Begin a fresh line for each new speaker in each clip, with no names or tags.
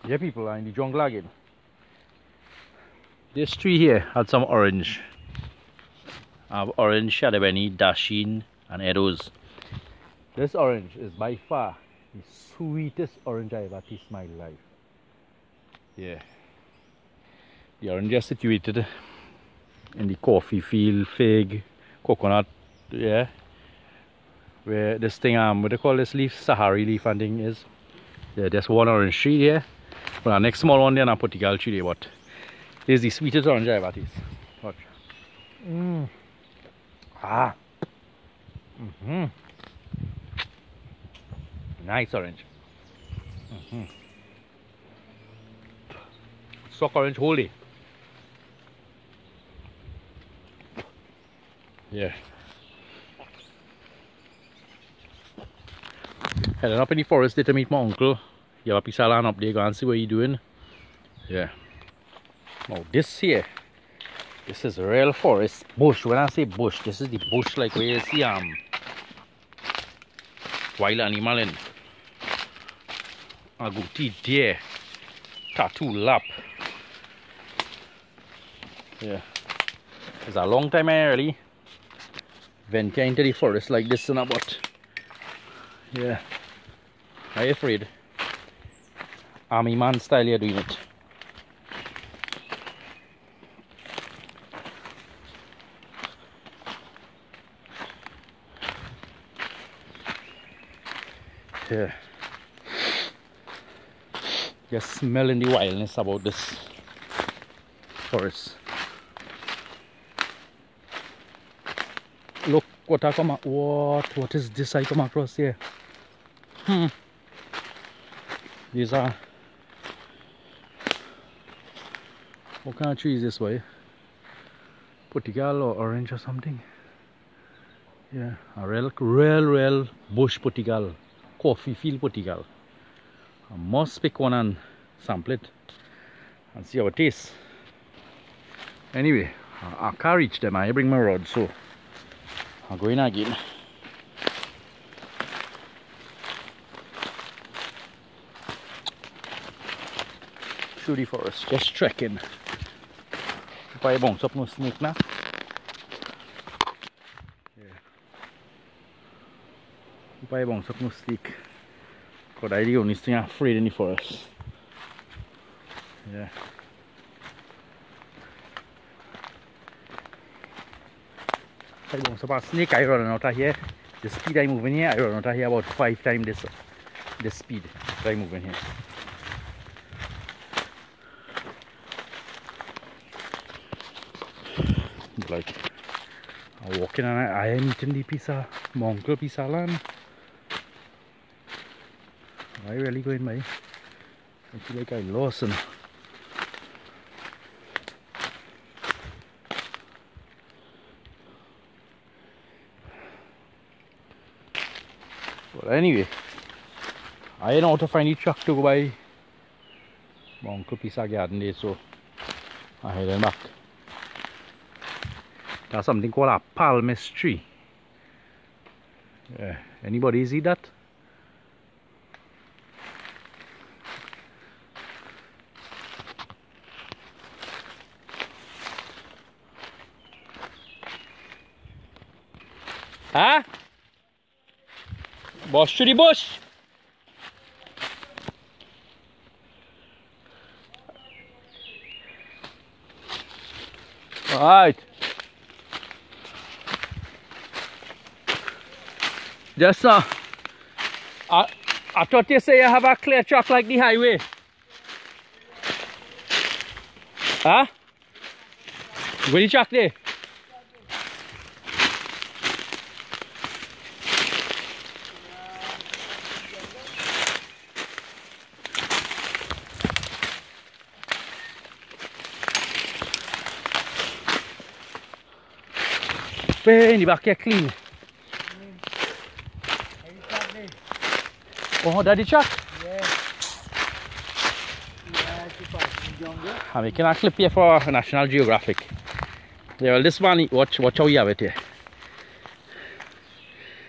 Yeah, people are in the jungle again. This tree here had some orange. I have orange, Shadabeni, Dashin, and Edos. This orange is by far the sweetest orange I ever tasted in my life. Yeah. The orange is situated in the coffee field, fig, coconut, yeah. Where this thing, what do they call this leaf? Sahari leaf and thing is. Yeah, there's one orange tree here. Well, the next small one there, and a particular tree there, but this is the sweetest orange I ever tasted. Watch. Ah. Nice orange. Suck orange wholly. Yeah. Heading up in the forest there to meet my uncle. You have a piece of land up there, go and see what he's doing. Yeah. Now this here, this is real forest bush. When I say bush, this is the bush like where you see wild animal in. Agouti deer, tattoo lap. Yeah. It's a long time I really venture into the forest like this and about. Yeah. Are you afraid? Army man style you're doing it. Yeah. Just smelling the wildness about this forest. Look what I come up. What is this I come across here? These are, what kind of tree is this way? Portugal or orange or something? Yeah, a real bush Portugal, coffee field Portugal. I must pick one and sample it and see how it tastes. Anyway, I can't reach them. I bring my rod, so I'll go in again. Through the forest, just trekking. If I bounce up no snake now. Yeah. If I bounce up no snake. Because I'm the only thing I'm afraid in the forest. Yeah. If I bounce up a snake, I run out of here. The speed I'm moving here, I run out of here about 5 times this speed that I'm moving here. Like I'm walking and I am eating the piece of my uncle piece of land. I really going by. I feel like I lost and but anyway, I know how to find the truck to go by my uncle piece of garden there, so I'm heading back. There's something called a palmist tree. Yeah. Anybody see that? Huh? Boss to the bush. Alright. Just I thought you say you have a clear track like the highway. Huh? Where the track there? Where in the back here clean? Oh, that's the truck?
Yeah.
I'm making a clip here for National Geographic. Yeah, well, this one, watch how you have it here.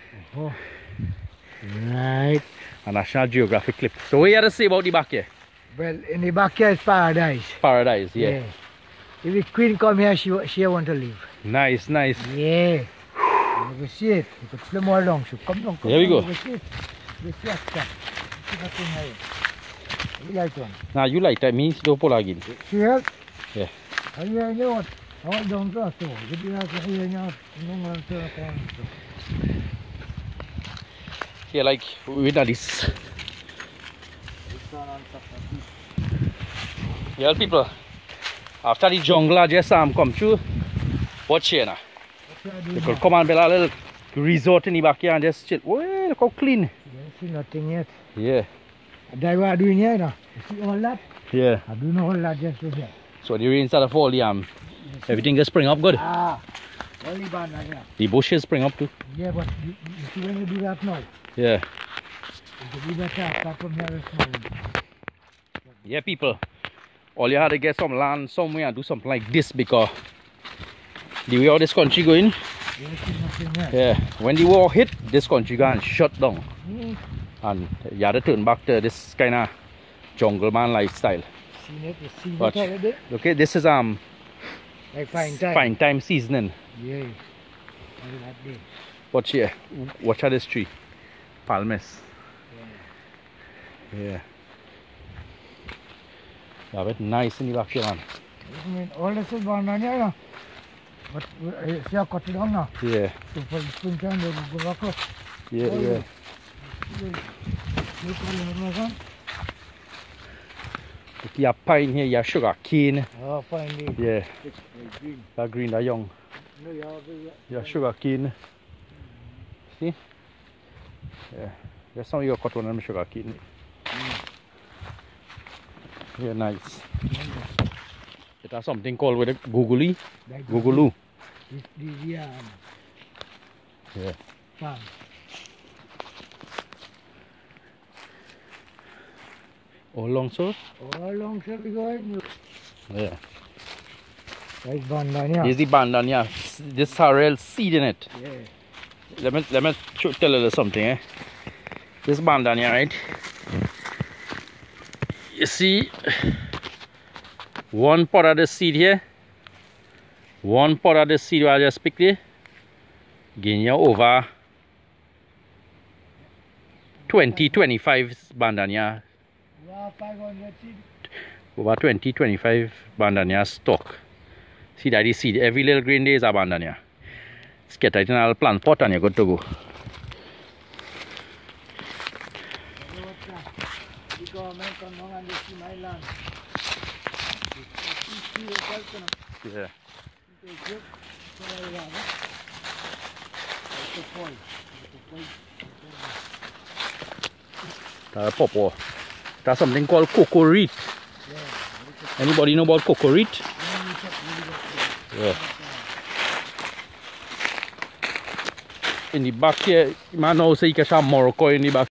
Oh.
Right. A National Geographic clip. So what you have to say about the back here?
Well, in the back here is paradise.
Paradise, yeah.
If the queen come here, she want to live.
Nice, nice.
Yeah. You will see it. You could play more long. So come down, come
Here we
down.
go.
You will see it. You will see it. See that thing here. You like one?
Now you like that means don't pull again.
See it?
Yeah.
Are you hearing what? I want down to us. You do not hear now.
Yeah, like with this. Yeah, people. After the jungle just come through. Watch here now. They could come and build a little resort in the backyard and just chill. Well, look how clean.
You see nothing yet.
Yeah.
That's what I'm doing here now. You see all that?
Yeah.
I'm doing all that just to here.
So the rain started falling. Everything just spring up good.
Ah. Only bad like that.
The bushes spring up too.
Yeah, but you see when you do that now.
Yeah.
You do that start from here and small.
Yeah, people. All you had to get some land somewhere and do something like this because the way how this country going, yeah, when the war hit, this country gone shut down. And you had to turn back to this kind of jungle man lifestyle. Watch. Okay, this is
like fine
time seasoning.
Yeah.
Watch here. Watch out this tree. Palmes. Yeah. Yeah, but nice in the back here, man.
All this is gone down here now. But see how cut it down now.
Yeah.
So for the spring time they will go back up.
Yeah, yeah. You have pine here, you have sugar cane.
Oh, fine.
Yeah.
Green.
That green, that young.
No,
you have sugar cane. See? Yeah. There's some of you cut one of them sugar cane. Yeah, nice. It has something called with a googly. Googulu.
Yeah. Farm.
All long so?
All long so we go ahead.
Yeah.
Right bandania.
This is the bandania. This sorrel seed in it.
Yeah.
Let me tell you something, eh? This bandania, right? You see one pot of the seed here, one pot of the seed I just picked here, gain you over 20-25 bandania.
Yeah, 500 seed.
Over 20-25 bandania stock. See that is seed. Every little grain there is a bandania. Get it in a plant pot and you're good to go. Yeah. Popo. That's something called cocoa reed. Anybody know about cocoa reed? Yeah. In the back here, man now say you can have Morocco in the back.